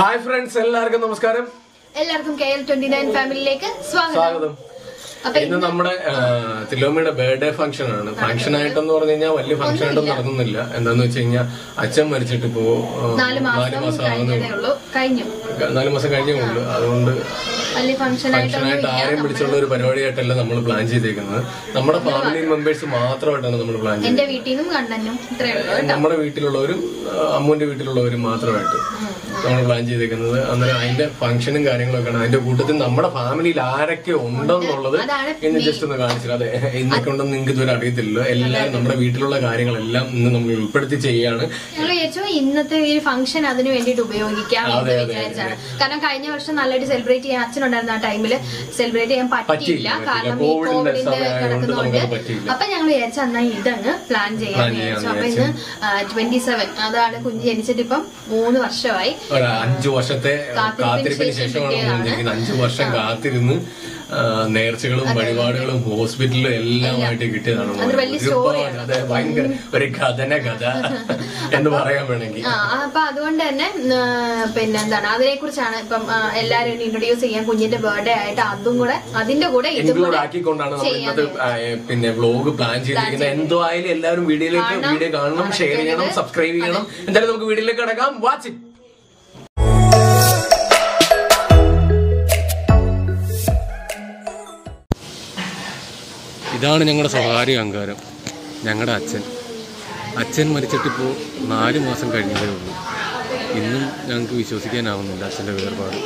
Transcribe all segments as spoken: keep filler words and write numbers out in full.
Hi friends, എല്ലാവർക്കും നമസ്കാരം. എല്ലാവർക്കും കെ എൽ ട്വന്റി നയൻ ഫാമിലിയിലേക്ക് സ്വാഗതം. ഇന്ന് നമ്മുടെ തിലോമിയുടെ ബർത്ത്ഡേ ഫംഗ്ഷൻ ആണ്. ഫംഗ്ഷൻ ആയിട്ടെന്ന് പറഞ്ഞു കഴിഞ്ഞാൽ വലിയ ഫംഗ്ഷൻ ആയിട്ടൊന്നും നടക്കുന്നില്ല. എന്താന്ന് വെച്ച് കഴിഞ്ഞാൽ അച്ഛൻ മരിച്ചിട്ട് ഇപ്പോ നാല് മാസം ആകുന്നുള്ളൂ, നാല് മാസം കഴിഞ്ഞേ ഉള്ളൂ. അതുകൊണ്ട് ഫംഗ്ഷനായിട്ട് ആരെയും പിടിച്ചുള്ള ഒരു പരിപാടിയായിട്ടല്ല നമ്മൾ പ്ലാൻ ചെയ്തേക്കുന്നത്. നമ്മുടെ ഫാമിലി മെമ്പേഴ്സ് മാത്രമായിട്ടാണ് നമ്മൾ പ്ലാൻ ചെയ്തത്. നമ്മുടെ വീട്ടിലുള്ളവരും അമ്മുവിന്റെ വീട്ടിലുള്ളവരും മാത്രമായിട്ട് നമ്മൾ പ്ലാൻ ചെയ്തേക്കുന്നത്. അന്നേരം അതിന്റെ ഫംഗ്ഷനും കാര്യങ്ങളൊക്കെയാണ്. അതിന്റെ കൂട്ടത്തിൽ നമ്മുടെ ഫാമിലിയിൽ ആരൊക്കെ ഉണ്ടെന്നുള്ളത് ഇന്ന് ജസ്റ്റ് ഒന്ന് കാണിച്ചില്ല. അതെ, എന്നൊക്കെ ഉണ്ടെന്ന് നിങ്ങൾക്ക് ഇതുവരെ അറിയത്തില്ലല്ലോ. എല്ലാവരും നമ്മുടെ വീട്ടിലുള്ള കാര്യങ്ങളെല്ലാം ഇന്ന് നമ്മൾ ഉൾപ്പെടുത്തി ചെയ്യാണ്. ഇന്നത്തെ ഈ ഫംഗ്ഷൻ അതിന് വേണ്ടിയിട്ട് ഉപയോഗിക്കാം വിചാരിച്ചാണ്. കാരണം കഴിഞ്ഞ വർഷം നല്ലതായിട്ട് സെലിബ്രേറ്റ് ചെയ്യാൻ അച്ഛനുണ്ടായിരുന്ന ആ ടൈമില് സെലിബ്രേറ്റ് ചെയ്യാൻ പറ്റിയില്ല, കാരണം ഈ കോവിഡിന്റെ കിടക്കുന്നതുകൊണ്ട്. അപ്പൊ ഞങ്ങൾ വിചാരിച്ച എന്നാ ഇതങ്ങ് പ്ലാൻ ചെയ്യാൻ വിചാരിച്ചു. അപ്പൊ ഇന്ന് ട്വന്റി സെവൻ അതാണ് കുഞ്ഞ് ജനിച്ചിട്ട് ഇപ്പം മൂന്ന് വർഷമായി. അഞ്ചു വർഷത്തെ കാത്തിരിപ്പിന് ശേഷമാണ് അഞ്ചു വർഷം കാത്തിരുന്ന് നേർച്ചകളും വഴിപാടുകളും ഹോസ്പിറ്റലും എല്ലാമായിട്ട് കിട്ടിയതാണ്. അതെ, ഭയങ്കര ഒരു കഥന കഥ എന്ന് പറയാൻ വേണമെങ്കിൽ. അപ്പൊ അതുകൊണ്ട് തന്നെ പിന്നെ എന്താണ് അതിനെ കുറിച്ചാണ് ഇപ്പം എല്ലാരും ഇൻട്രൊഡ്യൂസ് ചെയ്യാൻ കുഞ്ഞിന്റെ ബർത്ത്ഡേ ആയിട്ട് അതും കൂടെ അതിന്റെ കൂടെ ഇൻക്ലൂഡ് ആക്കിക്കൊണ്ടാണ് നമ്മൾ ഇന്നത്തെ പിന്നെ വ്ലോഗ് പ്ലാൻ ചെയ്തിരിക്കുന്നത്. എന്തോ ആയാലും എല്ലാവരും വീഡിയോയിലേക്ക് വീഡിയോ കാണണം, ഷെയർ ചെയ്യണം, സബ്സ്ക്രൈബ് ചെയ്യണം. എന്തായാലും നമുക്ക് വീഡിയോയിലേക്ക് കടക്കാം. Watch it. ഇതാണ് ഞങ്ങളുടെ സ്വകാര്യ അഹങ്കാരം, ഞങ്ങളുടെ അച്ഛൻ. അച്ഛൻ മരിച്ചിട്ടിപ്പോൾ നാല് മാസം കഴിഞ്ഞതേ ഉള്ളൂ. ഇന്നും ഞങ്ങൾക്ക് വിശ്വസിക്കാനാവുന്നില്ല അച്ഛൻ്റെ വേർപാട്.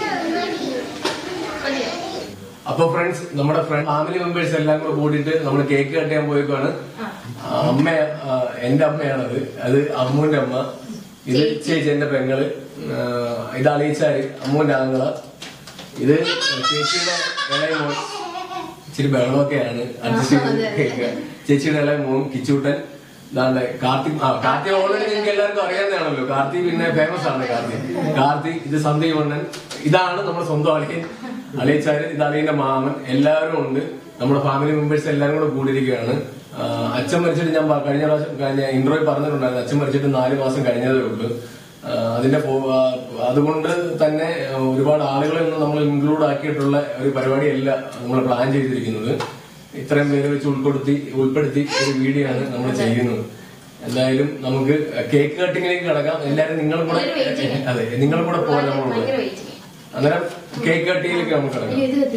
അപ്പൊ ഫ്രണ്ട്സ്, നമ്മുടെ ഫ്രണ്ട് ഫാമിലി മെമ്പേഴ്സ് എല്ലാം കൂടെ കൂടിയിട്ട് നമ്മൾ കേക്ക് കട്ട് ചെയ്യാൻ പോയേക്കാണ്. അമ്മ, എന്റെ അമ്മയാണത്. അത് അമ്മുവിന്റെ അമ്മ. ഇത് ചേച്ചി എന്റെ പെങ്ങള്. ഇത് അളിയിച്ചാര് അമ്മുവിന്റെ ആങ്ങള. ഇത് ചേച്ചിയുടെ ഇളയ മോൻ. ഇച്ചിരി ബഹളമൊക്കെയാണ്, അഡ്ജസ്റ്റ് ചെയ്ത്. ചേച്ചിയുടെ ഇളയ മോൻ കിച്ചൂട്ടൻ. ഇതാണ്ട് കാർത്തിക്. ആ കാർത്തിക് ഓൾറെഡി നിങ്ങൾക്ക് എല്ലാവർക്കും അറിയാവുന്നതാണല്ലോ. കാർത്തിക് പിന്നെ ഫേമസ് ആണ് കാർത്തിക്. കാർത്തിക്. ഇത് സന്ദീപ് മണ്ണൻ. ഇതാണ് നമ്മുടെ സ്വന്തം അളിയൻ, അളിയച്ചാര്. ഇത് അളിയന്റെ മാമൻ. എല്ലാവരും ഉണ്ട്. നമ്മുടെ ഫാമിലി മെമ്പേഴ്സ് എല്ലാവരും കൂടെ കൂടിയിരിക്കുകയാണ്. അച്ഛൻ മരിച്ചിട്ട് ഞാൻ കഴിഞ്ഞ പ്രാവശ്യം കഴിഞ്ഞ ഇന്റർവ്യൂ പറഞ്ഞിട്ടുണ്ടായിരുന്നു. അച്ഛൻ മരിച്ചിട്ട് നാല് മാസം കഴിഞ്ഞതേ ഉള്ളൂ. അതിന്റെ അതുകൊണ്ട് തന്നെ ഒരുപാട് ആളുകളെ ഒന്നും നമ്മൾ ഇൻക്ലൂഡ് ആക്കിയിട്ടുള്ള ഒരു പരിപാടിയല്ല നമ്മൾ പ്ലാൻ ചെയ്തിരിക്കുന്നത്. ഇത്രയും പേര് വെച്ച് ഉൾപ്പെടുത്തി ഉൾപ്പെടുത്തി ഒരു വീഡിയോ ആണ് നമ്മൾ ചെയ്യുന്നത്. എന്തായാലും നമുക്ക് കേക്ക് കട്ടിങ്ങിലേക്ക് കിടക്കാം. എല്ലാരും നിങ്ങളും കൂടെ, അതെ നിങ്ങളും കൂടെ പോകാൻ നമ്മളുള്ളത്. അന്നേരം കേക്ക് കട്ടിങ്ങിലേക്ക് നമുക്ക് കിടക്കാം.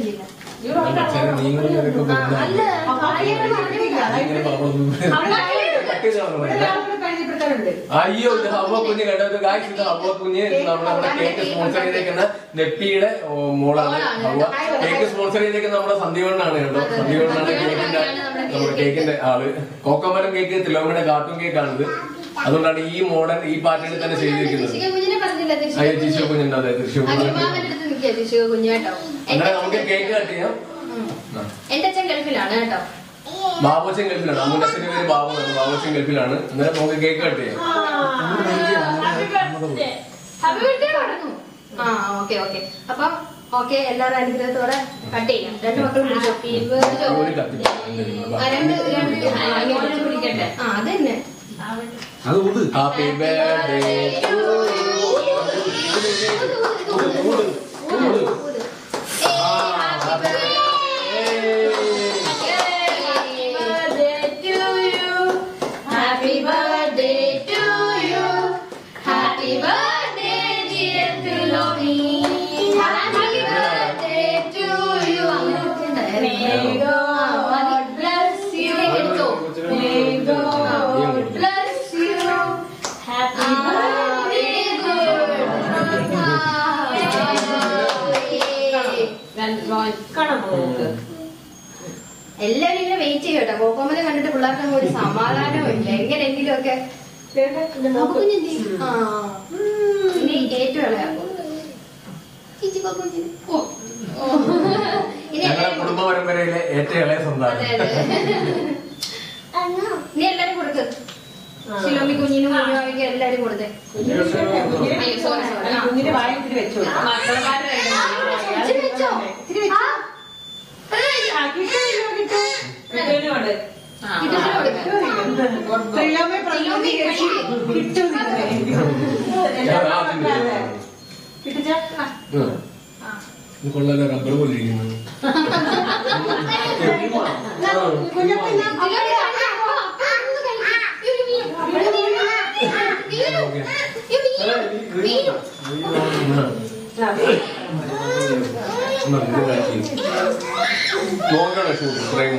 അയ്യോ, ഇത് ഹവ്വ കുഞ്ഞ് കണ്ടത് ഗായ്സ്. ഇത് ഹവ്വ കുഞ്ഞ് നമ്മുടെ കേക്ക് സ്പോൺസർ ചെയ്തേക്കുന്ന നെപ്പിയുടെ മോളാണ് ഹവ്വ. കേക്ക് സ്പോൺസർ ചെയ്തേക്കുന്ന നമ്മുടെ സന്ദീപണ്ണാണ് കേട്ടോ. സന്ദീപണ്ണാണ് കേക്കിന്റെ നമ്മുടെ കേക്കിന്റെ ആള്. കോക്കമരം കേക്ക് തിലോമിയുടെ കാർട്ടൂൺ കേക്കാണിത്. അതുകൊണ്ടാണ് ഈ മോഡൽ ഈ പാറ്റേണിൽ തന്നെ ചെയ്തിരിക്കുന്നത്. അയ്യോ, തൃശ്ശൂർ കുഞ്ഞുണ്ട്. അതെ, തൃശ്ശൂർ കുഞ്ഞ്. അങ്ങനെ നമുക്ക് കേക്ക് കട്ട് ചെയ്യാം. എന്റെ അച്ഛൻ ഗൾഫിലാണ് കേട്ടോ. ബാബുച്ചൻ ഗൾഫിലാണ്. അമ്മൂന്റെ അച്ഛന്റെ പേര് ബാബുവാണ്. ബാബുച്ചൻ ഗൾഫിലാണ്. അന്നേരം നമുക്ക് കേക്ക് കട്ട് ചെയ്യാം. അപ്പൊ ഓക്കെ, എല്ലാവരും അനുഗ്രഹത്തോടെ കട്ട് ചെയ്യാം. രണ്ട് മക്കളും പിടിക്കട്ടെ. ആ അത് തന്നെ. ഹാപ്പി ബർത്ത്ഡേ എല്ലാരും ഇങ്ങനെ വെയിറ്റ് ചെയ്യും കേട്ടോ. കോക്കോമനെ കണ്ടിട്ട് പിള്ളേർക്ക് ഒരു സമാധാനവും ഇല്ല. എങ്ങനെയെങ്കിലും ഒക്കെ ഇനി ഏറ്റവും ഇളയാക്കും. കുടുംബ പരമ്പരയിലെ ഏറ്റവും ഇളയ സ്വന്തം. നീ എല്ലാരും കൊടുക്ക്. ശിലോമി കുഞ്ഞിനും കുഞ്ഞുമാവിക്കും എല്ലാരും കൊടുത്തേ. കുഞ്ഞിന്റെ വായത്തിൽ വെച്ചോ. കിട്ടും. കൊള്ളാതെ റബ്ബർ പോലെ ഇരിക്കുന്നു. നോക്കണ ഷൂട്ട് ഇത്രയും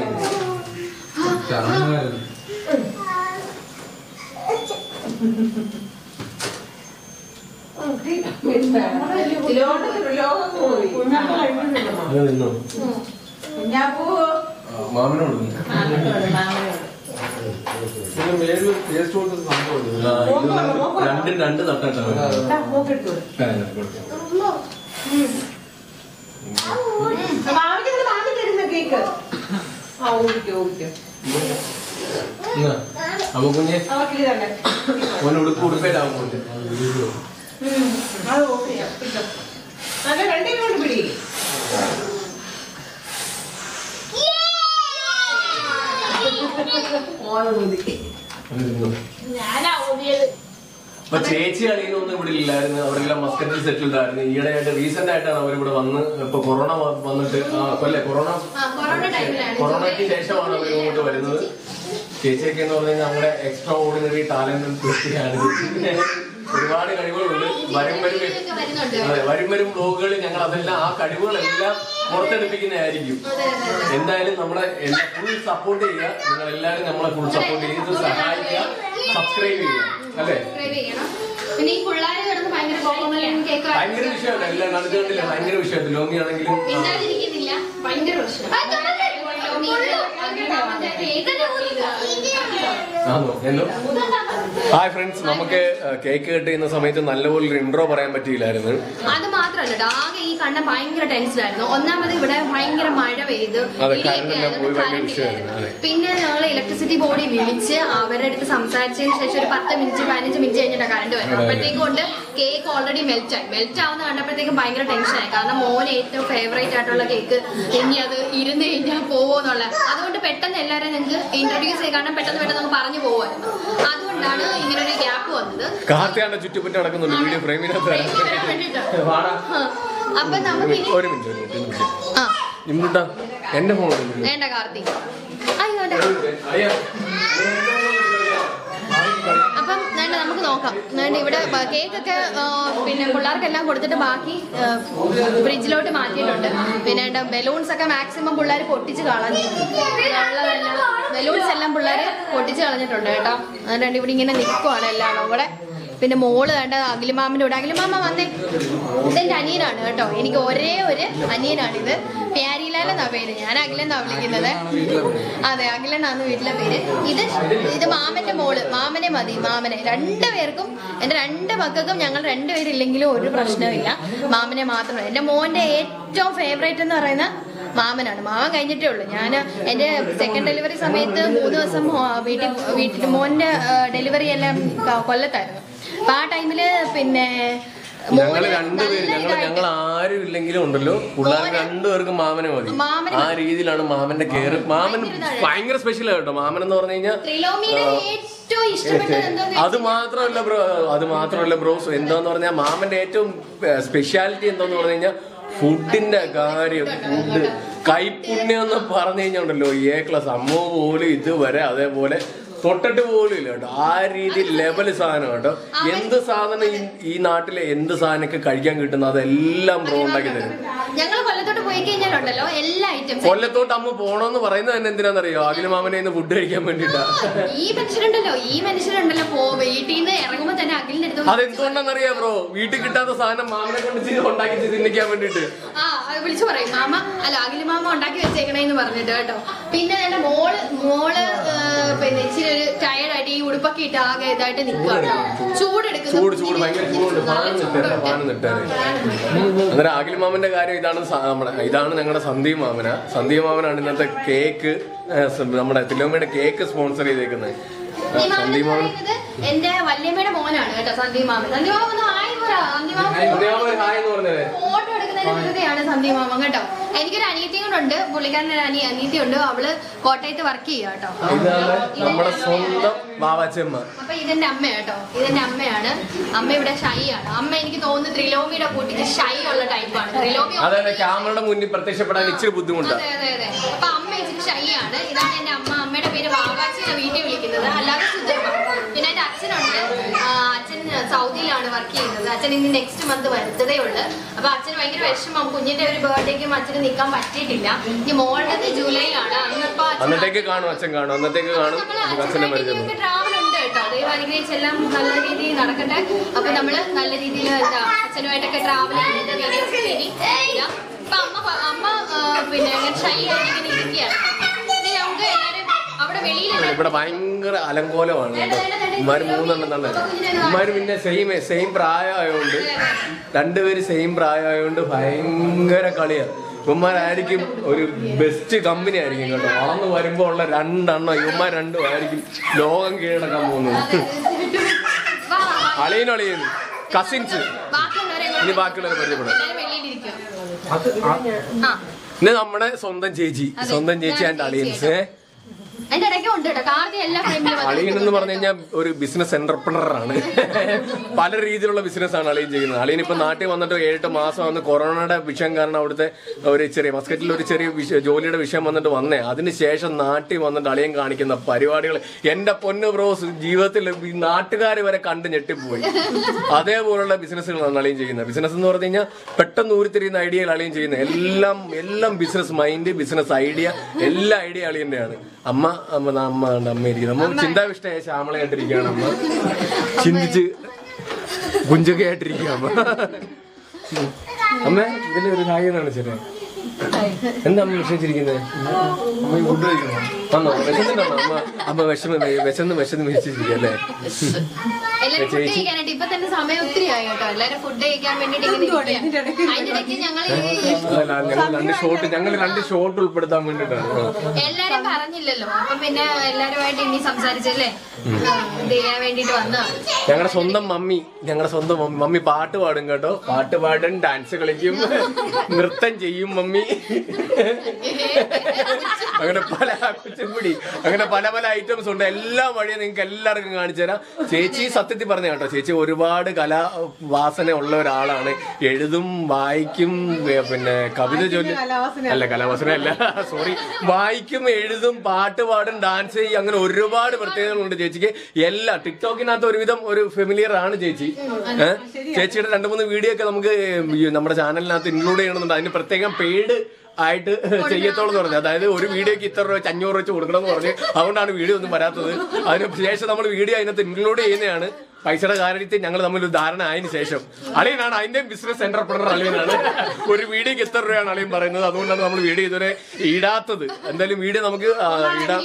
മാമനോട് രണ്ടും രണ്ട് തട്ടാണ്. അപ്പൊ കുഞ്ഞെ ഓന് ഉടുപ്പ് ഉടുപ്പേലാവുന്നുണ്ട്. അപ്പൊ ചേച്ചി അളിയനൊന്നും ഇവിടെ ഇല്ലായിരുന്നു. അവരെല്ലാം മസ്കറ്റിൽ സെറ്റിൽഡ് ആയിരുന്നു. ഈയിടെയായിട്ട് റീസെന്റ് ആയിട്ടാണ് അവരിവിടെ വന്ന് ഇപ്പൊ കൊറോണ വന്നിട്ട് കൊല്ലേ കൊറോണ കൊറോണയ്ക്ക് ശേഷമാണ് അവർ ഇങ്ങോട്ട് വരുന്നത്. ചേച്ചിയൊക്കെ എന്ന് പറഞ്ഞു കഴിഞ്ഞാൽ നമ്മുടെ എക്സ്ട്രാ ഓർഡിനറി ടാലന്റ് വ്യക്തിയാണ്. ഒരുപാട് കഴിവുകളുണ്ട്. വരും വരും അതെ വരും വരും ബ്ലോഗുകളിൽ ഞങ്ങൾ അതെല്ലാം ആ കഴിവുകളെല്ലാം പുറത്തെടുപ്പിക്കുന്നതായിരിക്കും. എന്തായാലും നമ്മളെ എല്ലാം ഫുൾ സപ്പോർട്ട് ചെയ്യുക. നിങ്ങൾ എല്ലാവരും നമ്മളെ ഫുൾ സപ്പോർട്ട് ചെയ്ത് സഹായിക്കുക, സബ്സ്ക്രൈബ് ചെയ്യുക അല്ലേ. ഭയങ്കര വിഷയമല്ല എല്ലാം നടക്കുന്നില്ല. ഭയങ്കര വിഷയത്തിൽ ലോങ്ങി ആണെങ്കിലും ഹായ് ഫ്രണ്ട്സ്, നമുക്ക് കേക്ക് കട്ട് ചെയ്യുന്ന സമയത്ത് നല്ലപോലെ ഒരു ഇൻട്രോ പറയാൻ പറ്റിയില്ലായിരുന്നു. അത് മാത്രല്ല ആകെ ഈ കണ്ട ഭയങ്കര ടെൻഷനായിരുന്നു. ഒന്നാമത് ഇവിടെ ഭയങ്കര മഴ പെയ്ത് പിന്നെ ഞങ്ങൾ ഇലക്ട്രിസിറ്റി ബോർഡിൽ വിളിച്ച് അവരുടെ അടുത്ത് സംസാരിച്ചതിന് ശേഷം ഒരു പത്ത് മിനിറ്റ് പതിനഞ്ച് മിനിറ്റ് കഴിഞ്ഞിട്ട് കറണ്ട് വരും. അപ്പോഴത്തേക്കും കൊണ്ട് കേക്ക് ഓൾറെഡി മെൽറ്റ് ആയി. മെൽറ്റ് ആവുന്ന കണ്ടപ്പോഴത്തേക്കും ഭയങ്കര ടെൻഷനായി. കാരണം മോന് ഏറ്റവും ഫേവറേറ്റ് ആയിട്ടുള്ള കേക്ക് ഇനി അത് ഇരുന്ന് കഴിഞ്ഞാൽ പോവോന്നുള്ള. അതുകൊണ്ട് പെട്ടെന്ന് എല്ലാവരും നിങ്ങൾക്ക് ഇൻട്രൊഡ്യൂസ് ചെയ്ത് കാരണം പെട്ടെന്ന് പെട്ടെന്ന് നമുക്ക് പറഞ്ഞു പോകുമായിരുന്നു. അതുകൊണ്ടാണ് ഇങ്ങനൊരു ഗ്യാപ്പ് വന്നത്. കാർത്തിയാണ്ട് ചുറ്റുപറ്റി നടക്കുന്നുണ്ട് വീഡിയോ ഫ്രെയിമിനകത്ത്. അപ്പൊ നമുക്ക് ഒരു മിനിറ്റ് ഒരു മിനിറ്റ് ഇമ്മുട്ടാ എന്റെ ഫോൺ വേണ്ട കാർത്തിക്. ആയിക്കോട്ടെ. അപ്പം വേണ്ട നമുക്ക് നോക്കാം. വേണ്ട ഇവിടെ കേക്കൊക്കെ പിന്നെ പിള്ളേർക്കെല്ലാം കൊടുത്തിട്ട് ബാക്കി ഫ്രിഡ്ജിലോട്ട് മാറ്റിയിട്ടുണ്ട്. പിന്നെ ബലൂൺസ് ഒക്കെ മാക്സിമം പിള്ളേർ പൊട്ടിച്ച് കളഞ്ഞു. ഉള്ളതെല്ലാം ബലൂൺസ് എല്ലാം പിള്ളേർ പൊട്ടിച്ച് കളഞ്ഞിട്ടുണ്ട് കേട്ടോ. അതുകൊണ്ട് ഇവിടെ ഇങ്ങനെ നിൽക്കുവാണ് എല്ലാം ഇവിടെ. പിന്നെ മോള് വേണ്ട അഖിലുമാമന്റെ കൂടെ. അഖിലുമാമ വന്നേ. ഇതെന്റെ അനിയനാണ് കേട്ടോ. എനിക്ക് ഒരേ ഒരു അനിയനാണിത്. പ്യാരിലാലെന്നാ പേര്. ഞാൻ അഖിലെന്നാ വിളിക്കുന്നത്. അതെ അഖിലെന്നാണ് വീട്ടിലെ പേര്. ഇത് ഇത് മാമന്റെ മോള്. മാമനെ മതി മാമനെ. രണ്ടുപേർക്കും എന്റെ രണ്ട് മക്കൾക്കും ഞങ്ങൾ രണ്ടുപേരില്ലെങ്കിലും ഒരു പ്രശ്നമില്ല. മാമനെ മാത്രമല്ല. എന്റെ മോന്റെ ഏറ്റവും ഫേവറേറ്റ് എന്ന് പറയുന്ന മാമനാണ്. മാമൻ കഴിഞ്ഞിട്ടേ ഉള്ളൂ. ഞാൻ എന്റെ സെക്കൻഡ് ഡെലിവറി സമയത്ത് മൂന്ന് ദിവസം വീട്ടിൽ വീട്ടിൽ മോന്റെ ഡെലിവറി എല്ലാം കൊല്ലത്തായിരുന്നു. അപ്പൊ ആ ടൈമില് പിന്നെ ഞങ്ങള് രണ്ടുപേരും ഞങ്ങൾ ഞങ്ങൾ ആരും ഇല്ലെങ്കിലും ഉണ്ടല്ലോ പിള്ളേർ രണ്ടുപേർക്കും മാമനെ മതി. ആ രീതിയിലാണ് മാമന്റെ കെയർ. മാമൻ ഭയങ്കര സ്പെഷ്യൽ കേട്ടോ. മാമൻ എന്ന് പറഞ്ഞു കഴിഞ്ഞാൽ അത് മാത്രമല്ല ബ്രോ അത് മാത്രമല്ല ബ്രോ എന്താന്ന് പറഞ്ഞാൽ മാമന്റെ ഏറ്റവും സ്പെഷ്യാലിറ്റി എന്താന്ന് പറഞ്ഞു കഴിഞ്ഞാൽ ഫുഡിന്റെ കാര്യം. ഫുഡ് കൈപ്പുണ്യം എന്ന് പറഞ്ഞു കഴിഞ്ഞുണ്ടല്ലോ ഏ ക്ലാസ് അമ്മ പോലും ഇതുവരെ അതേപോലെ തൊട്ടിട്ട് പോലും ഇല്ല കേട്ടോ. ആ രീതിയിൽ ലെവൽ സാധനം കേട്ടോ. എന്ത് സാധനം ഈ നാട്ടിലെ എന്ത് സാധനമൊക്കെ കഴിക്കാൻ കിട്ടുന്ന അതെല്ലാം ബ്രോ ഉണ്ടാക്കി തരും. കൊല്ലത്തോട്ട് അമ്മ പോണോന്ന് പറയുന്നത് തന്നെ എന്തിനാന്നറിയോ? അഖില മാമനെ ഇന്ന് ഫുഡ് കഴിക്കാൻ വേണ്ടിട്ടാ. ഈ മനുഷ്യരുണ്ടല്ലോ ഈ മനുഷ്യരുണ്ടല്ലോ വീട്ടിൽ നിന്ന് ഇറങ്ങുമ്പോ തന്നെ അഖിലിന്റെ അടുത്ത് അതെന്തുകൊണ്ടാന്നറിയാ ബ്രോ? വീട്ടിൽ കിട്ടാത്ത സാധനം മാമനെ കൊണ്ട് ഉണ്ടാക്കി തിന്നിക്കാൻ വേണ്ടിട്ട് ആ വിളിച്ചു പറയും മാമ അല്ല അഖില മാമ ഉണ്ടാക്കി വെച്ചേക്കണേന്ന് പറഞ്ഞിട്ട് കേട്ടോ. പിന്നെ എന്റെ മോള് മോള് പിന്നെ ഇച്ചിരി ഒരു ടയർഡ് ആയിട്ട് ഈ ഉടുപ്പൊക്കെ ഇട്ട് ആകെ ഇതായിട്ട് നിൽക്കുകയാണ്. ചൂടെടുക്കുന്നു. ചൂട് ചൂട് ഭയങ്കര ചൂടുണ്ട്. ഫാനും നിട്ടാണ്. അന്നേരം അഖിൽ മാമന്റെ കാര്യം ഇതാണ്. നമ്മുടെ ഇതാണ് ഞങ്ങളുടെ സന്ദീപ് മാമന. സന്ദീപ് മാമനാണ് ഇന്നത്തെ കേക്ക് നമ്മുടെ തിലോമയുടെ കേക്ക് സ്പോൺസർ ചെയ്തേക്കുന്നത്. സന്ദീപ് മാമൻ എന്റെ വല്യമ്മയുടെ മോനാണ് കേട്ടോ. സന്ദീപ് മാമൻ. സന്ദീപ് മാമൻ ഹായ് പറ. സന്ദീപ് മാമൻ ഫോട്ടോ എടുക്കുന്നതിന് വെറുതെയാണ് സന്ധ്യ മാമ കേട്ടോ. എനിക്കൊരു അനിയത്തിയും കൂടെ ഉണ്ട്, പുള്ളിക്കാരൻ്റെ അനി അനിയത്തി ഉണ്ട്, അവള് കോട്ടയത്ത് വർക്ക് ചെയ്യുക കേട്ടോ. ഇതാണ് നമ്മുടെ സ്വന്തം വാവാച്ചമ്മ. അപ്പൊ ഇതെന്റെ അമ്മ കേട്ടോ, ഇതെന്റെ അമ്മയാണ്. അമ്മ ഇവിടെ ഷൈ ആണ്. അമ്മ എനിക്ക് തോന്നുന്നു ത്രിലോമിയുടെ കൂട്ടിക്ക് ഷൈ ഉള്ള ടൈപ്പാണ്. ത്രിലോമി അതായത് ക്യാമറയുടെ മുന്നിൽ പ്രത്യക്ഷപ്പെടാൻ ഇച്ചിരി ബുദ്ധിമുട്ടാണ്. അതെ അതെ അതെ. അപ്പൊ അമ്മ ഇച്ചിരി ഷൈ ആണ്. ഇതാണ് എന്റെ അമ്മ. അമ്മയുടെ പേര് വാവാച്ചിയുടെ വീട്ടിൽ വിളിക്കുന്നത്, അല്ലാതെ സുധർമ്മ. പിന്നെ എന്റെ അച്ഛനുണ്ട്, അച്ഛൻ സൗദിയിലാണ് വർക്ക് ചെയ്യുന്നത്. അച്ഛൻ ഇനി നെക്സ്റ്റ് മന്ത് വരുത്തതേ ഉള്ളു. അപ്പൊ അച്ഛന് ഭയങ്കര വിഷമം, കുഞ്ഞിന്റെ ഒരു ബർത്ത്ഡേക്കും അച്ഛന് നിൽക്കാൻ പറ്റിയിട്ടില്ല. ഇനി മോളുടെ ജൂലൈയിലാണ്. അന്നിപ്പോ അന്നത്തേക്ക് കാണും, അച്ഛൻ കാണും, അന്നത്തേക്ക് കാണും. ട്രാവൽ ഉണ്ട് കേട്ടോ. ദൈവം അനുഗ്രഹിച്ചെല്ലാം നല്ല രീതിയിൽ നടക്കട്ടെ. അപ്പൊ നമ്മള് നല്ല രീതിയിൽ എന്താ അച്ഛനുമായിട്ടൊക്കെ ട്രാവൽ ചെയ്യുന്ന വീഡിയോസ് ഇനി ഇടാം. അപ്പൊ അമ്മ അമ്മ പിന്നെ ഷൈ ആയിട്ട് ഇരിക്കുകയാണ്. നമുക്ക് എല്ലാവരും അവിടെ വെളിയിൽ ഇവിടെ ഭയങ്കര അലങ്കോലമാണ്. ഇമാര് മൂന്നെണ്ണം തന്നെ. ഇമാര് പിന്നെ സെയിം സെയിം പ്രായമായതുകൊണ്ട്, രണ്ടുപേര് സെയിം പ്രായമായതുകൊണ്ട് ഭയങ്കര കളിയാണ്. ഇവന്മാരായിരിക്കും ഒരു ബെസ്റ്റ് കമ്പനി ആയിരിക്കും കേട്ടോ. വളർന്നു വരുമ്പോ ഉള്ള രണ്ടെണ്ണം ഇവന്മാർ രണ്ടും ആയിരിക്കും ലോകം കീഴടക്കാൻ പോകുന്നത്. അളിയനും അളിയനും കസിൻസ്. ഇനി ബാക്കിയുള്ളവരെ പരിചയപ്പെടാം. പിന്നെ നമ്മുടെ സ്വന്തം ചേച്ചി, സ്വന്തം ചേച്ചി ആൻഡ് അളിയൻസ്. അളിയൻ എന്ന് പറഞ്ഞു കഴിഞ്ഞാൽ ഒരു ബിസിനസ് എന്റർപ്രണർ ആണ്. പല രീതിയിലുള്ള ബിസിനസ്സാണ് അളിയൻ ചെയ്യുന്നത്. അളിയൻ ഇപ്പൊ നാട്ടിൽ വന്നിട്ട് ഏഴെട്ട് മാസം വന്ന് കൊറോണയുടെ വിഷയം കാരണം അവിടുത്തെ ഒരു ചെറിയ മസ്കറ്റിൽ ഒരു ചെറിയ ജോലിയുടെ വിഷയം വന്നിട്ട് വന്നേ. അതിനുശേഷം നാട്ടിൽ വന്നിട്ട് അളിയൻ കാണിക്കുന്ന പരിപാടികൾ എന്റെ പൊന്നു ബ്രോസ്, ജീവിതത്തിൽ നാട്ടുകാർ വരെ കണ്ട് ഞെട്ടിപ്പോയി. അതേപോലുള്ള ബിസിനസ്സുകളാണ് അളിയൻ ചെയ്യുന്നത്. ബിസിനസ് എന്ന് പറഞ്ഞു കഴിഞ്ഞാൽ പെട്ടെന്ന് ഊരിത്തിരിയുന്ന ഐഡിയകൾ അളിയൻ ചെയ്യുന്നത്. എല്ലാം എല്ലാം ബിസിനസ് മൈൻഡ്, ബിസിനസ് ഐഡിയ, എല്ലാ ഐഡിയ അളിയന്റെയാണ്. അമ്മ അമ്മ അമ്മ അമ്മ ഇരിക്കുന്നത്. അമ്മ ചിന്താവിഷ്ടയായ ശ്യാമളയായിട്ടിരിക്കുകയാണ്. അമ്മ ചിന്തിച്ച് പുഞ്ചൊക്കെ ആയിട്ടിരിക്കുക അമ്മ. അമ്മ ഇതിന്റെ ഒരു കാര്യം ചെറിയ എന്താ അമ്മ വിഷമിച്ചിരിക്കുന്നത്? അമ്മ ഫുഡ് കഴിക്കണോ? വന്നോ? വിശന്നിട്ടാണോ അമ്മ? അമ്മ വിഷമ വിശന്ന് വിശന്ന് വിളിച്ചിരിക്കുക അല്ലേ? ഇപ്പൊ തന്നെ സമയം ഒത്തിരി ആയി കേട്ടോ. എല്ലാരും ഫുഡ് കഴിക്കാൻ വേണ്ടിട്ട് ഞങ്ങൾ രണ്ട് ഷോട്ട് ഞങ്ങൾ രണ്ട് ഷോട്ട് ഉൾപ്പെടുത്താൻ വേണ്ടിട്ടാണ്. എല്ലാരും പറഞ്ഞില്ലല്ലോ, അപ്പൊ പിന്നെ എല്ലാരുമായിട്ട് ഇനി സംസാരിച്ചല്ലേ ചെയ്യാൻ വേണ്ടിട്ട് വന്നതാണ്. ഞങ്ങളുടെ സ്വന്തം മമ്മി, ഞങ്ങളുടെ സ്വന്തം മമ്മി മമ്മി പാട്ട് പാടും കേട്ടോ. പാട്ട് പാടും, ഡാൻസ് കളിക്കും, നൃത്തം ചെയ്യും മമ്മി. അങ്ങനെ പല കുച്ചിപ്പുടി, അങ്ങനെ പല പല ഐറ്റംസ് ഉണ്ട്. എല്ലാ വഴിയും നിങ്ങൾക്ക് എല്ലാവർക്കും കാണിച്ചു തരാം. ചേച്ചി സത്യത്തിൽ പറഞ്ഞ കേട്ടോ, ചേച്ചി ഒരുപാട് കലാവാസന ഉള്ള ഒരാളാണ്. എഴുതും, വായിക്കും, പിന്നെ കവിത ചൊല്ലും, അല്ല കലാവാസന അല്ല സോറി, വായിക്കും, എഴുതും, പാട്ട് പാടും, ഡാൻസ് ചെയ്യും. അങ്ങനെ ഒരുപാട് പ്രത്യേകതകളുണ്ട് ചേച്ചിക്ക്. എല്ലാ ടിക്ടോക്കിനകത്ത് ഒരുവിധം ഒരു ഫെമിലിയർ ആണ് ചേച്ചി. ഏഹ് ചേച്ചിയുടെ രണ്ടു മൂന്ന് വീഡിയോ ഒക്കെ നമുക്ക് നമ്മുടെ ചാനലിനകത്ത് ഇൻക്ലൂഡ് ചെയ്യണമെന്നുണ്ട്. അതിന് പ്രത്യേകം പെയ്ഡ് ആയിട്ട് ചെയ്യത്തോളം എന്ന് പറഞ്ഞു. അതായത് ഒരു വീഡിയോക്ക് ഇത്ര രൂപ അഞ്ഞൂറ് വെച്ച് കൊടുക്കണം എന്ന് പറഞ്ഞ്, അതുകൊണ്ടാണ് വീഡിയോ ഒന്നും വരാത്തത്. അതിന് ശേഷം നമ്മൾ വീഡിയോ അതിനകത്ത് ഇൻക്ലൂഡ് ചെയ്യുന്നതാണ്. പൈസയുടെ കാര്യത്തിൽ ഞങ്ങൾ തമ്മിൽ ഒരു ധാരണ ആയതിനു ശേഷം. അളിയനാണ് അതിന്റെ ബിസിനസ് എന്റർപ്രണർ. അളിയനാണ്. ഒരു വീഡിയോക്ക് എത്ര രൂപയാണ് അളിയൻ പറയുന്നത്. അതുകൊണ്ടാണ് നമ്മൾ വീഡിയോ ഇതുവരെ ഇടാത്തത്. എന്തായാലും വീഡിയോ നമുക്ക് ഇടാം.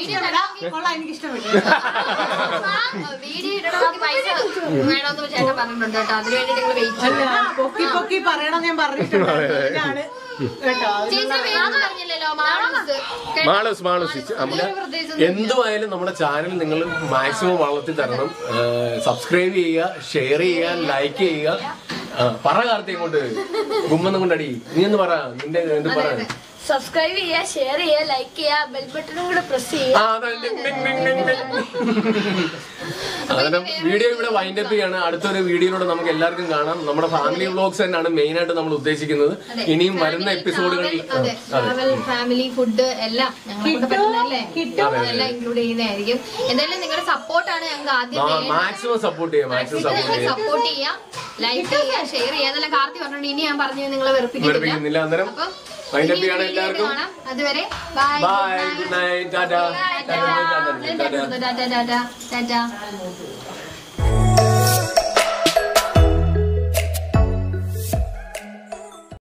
മാളൂസ് മാളൂസ് എന്തുമായാലും നമ്മുടെ ചാനൽ നിങ്ങൾ മാക്സിമം വളർത്തി തരണം. സബ്സ്ക്രൈബ് ചെയ്യുക, ഷെയർ ചെയ്യുക, ലൈക്ക് ചെയ്യുക. പറ കാർത്തിയും കൊണ്ട് ഗുമ്മെന്നും കൊണ്ടടി. നീ എന്ന് പറ, നിന്റെ എന്ത് പറ. സബ്സ്ക്രൈബ് ചെയ്യുക, ഷെയർ ചെയ്യുക, ലൈക്ക് ചെയ്യുക, ബെൽ ബട്ടണും കൂടെ പ്രസ് ചെയ്യുക. അങ്ങനെ വീഡിയോ ഇവിടെ വൈൻഡ് അപ്പ് ചെയ്യാണ്. അടുത്തൊരു വീഡിയോയിലൂടെ നമുക്ക് എല്ലാവർക്കും കാണാം. നമ്മുടെ ഫാമിലി വ്ലോഗ്സ് തന്നെയാണ് മെയിൻ ആയിട്ട് നമ്മൾ ഉദ്ദേശിക്കുന്നത്. ഇനിയും വരുന്ന എപ്പിസോഡുകളിൽ ഫാമിലി ഫുഡ് എല്ലാം എല്ലാം ഇൻക്ലൂഡ് ചെയ്യുന്നതായിരിക്കും. എന്തായാലും നിങ്ങളുടെ സപ്പോർട്ടാണ് ഞങ്ങൾക്ക് ആദ്യം. മാക്സിമം സപ്പോർട്ട് ചെയ്യാം, മാക്സിമം സപ്പോർട്ട് ചെയ്യാം, ലൈക്ക് ചെയ്യുക, ഷെയർ ചെയ്യുക. അതെല്ലാം കാർത്തി പറഞ്ഞോണ്ട് ഇനി ഞാൻ പറഞ്ഞു നിങ്ങളെ വെറുപ്പിക്കുന്നില്ല. അന്നേരം വൈൻഡ് അപ്പ് ചെയ്യാണ് എല്ലാവർക്കും. അതുവരെ bye, bye, good night, tata. Tata tata tata Tata.